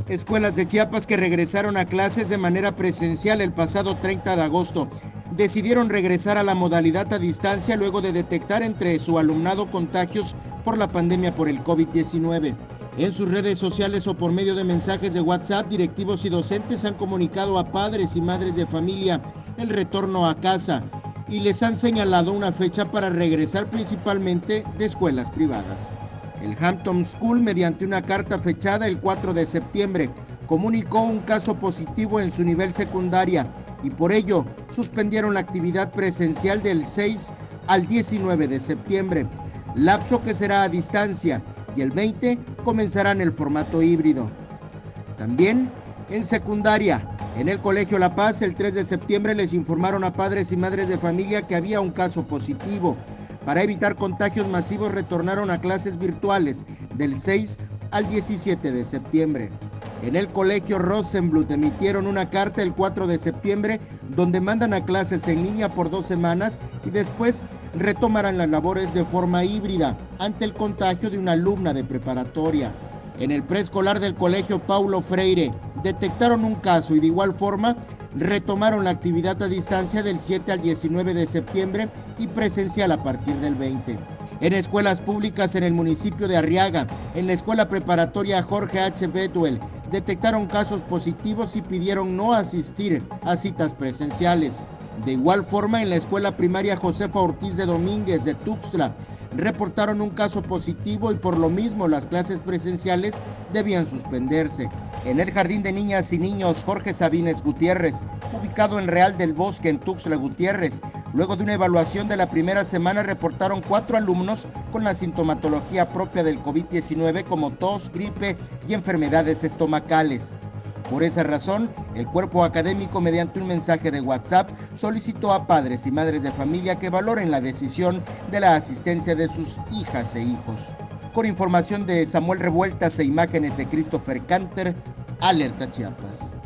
Escuelas de Chiapas que regresaron a clases de manera presencial el pasado 30 de agosto decidieron regresar a la modalidad a distancia luego de detectar entre su alumnado contagios por la pandemia por el COVID-19. En sus redes sociales o por medio de mensajes de WhatsApp, directivos y docentes han comunicado a padres y madres de familia el retorno a casa y les han señalado una fecha para regresar, principalmente de escuelas privadas. El Hampton School, mediante una carta fechada el 4 de septiembre, comunicó un caso positivo en su nivel secundaria y por ello suspendieron la actividad presencial del 6 al 19 de septiembre, lapso que será a distancia, y el 20 comenzarán el formato híbrido. También en secundaria, en el Colegio La Paz, el 3 de septiembre les informaron a padres y madres de familia que había un caso positivo. Para evitar contagios masivos, retornaron a clases virtuales del 6 al 17 de septiembre. En el Colegio Rosenbluth emitieron una carta el 4 de septiembre donde mandan a clases en línea por 2 semanas y después retomarán las labores de forma híbrida ante el contagio de una alumna de preparatoria. En el preescolar del Colegio Paulo Freire detectaron un caso y de igual forma retomaron la actividad a distancia del 7 al 19 de septiembre y presencial a partir del 20. En escuelas públicas en el municipio de Arriaga, en la escuela preparatoria Jorge H. Bedwell, detectaron casos positivos y pidieron no asistir a citas presenciales. De igual forma, en la escuela primaria Josefa Ortiz de Domínguez de Tuxtla, reportaron un caso positivo y por lo mismo las clases presenciales debían suspenderse. En el Jardín de Niñas y Niños Jorge Sabines Gutiérrez, ubicado en Real del Bosque en Tuxtla Gutiérrez, luego de una evaluación de la primera semana reportaron 4 alumnos con la sintomatología propia del COVID-19 como tos, gripe y enfermedades estomacales. Por esa razón, el cuerpo académico, mediante un mensaje de WhatsApp, solicitó a padres y madres de familia que valoren la decisión de la asistencia de sus hijas e hijos. Con información de Samuel Revueltas e imágenes de Christopher Canter, Alerta Chiapas.